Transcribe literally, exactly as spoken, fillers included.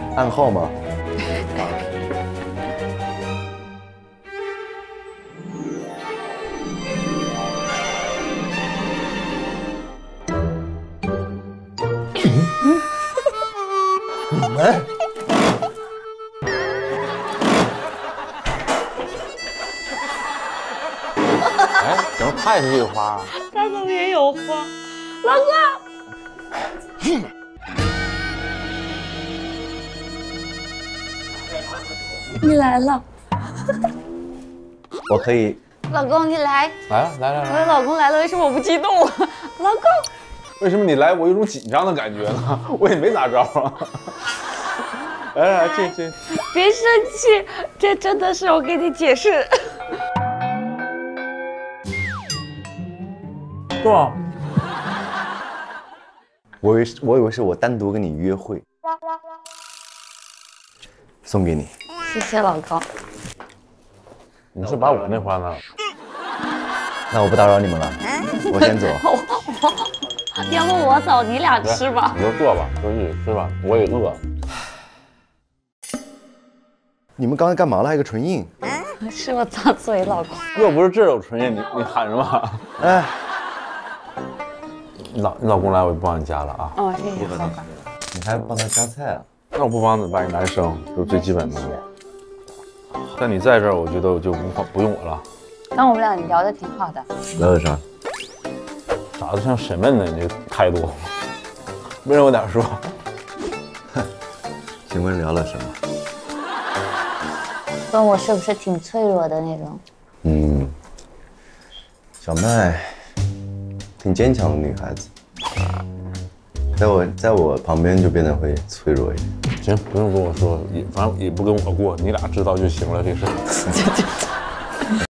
暗号吗？你们。 哎，怎么他也是这个花？ 他怎么也有花？老公，你来了。 我可以。 老公，你来。 来了，来来我的来。 老公来了，为什么我不激动？老公， 为什么你来我有种紧张的感觉呢？我也没咋着啊。来来来，进进。 别生气，这真的是我给你解释。 是吧？ 我以为我以为是我单独跟你约会，送给你。 谢谢老公。 你是把我那花呢？ 那我不打扰你们了，我先走。 要不我走，你俩吃吧。 你就坐吧，就一起吃吧，我也饿。 你们刚才干嘛了？还有个唇印。 是我擦嘴，老公。 又不是这有唇印，你你喊什么？ 哎。 你老你老公来，我就不帮你夹了啊。 哦，谢谢老公。 你还帮他夹菜啊？ 那我不帮怎么办？你男生就最基本的。但你在这儿，我觉得我就无法不用我了。 但我们俩聊得挺好的。 聊的啥？ 咋的像审问呢？你这态度，温柔点说。 请问聊了什么？ 问我是不是挺脆弱的那种？ 嗯，小麦。 挺坚强的女孩子，在我在我旁边就变得会脆弱一点。 行，不用跟我说，也反正也不跟我过，你俩知道就行了，这事。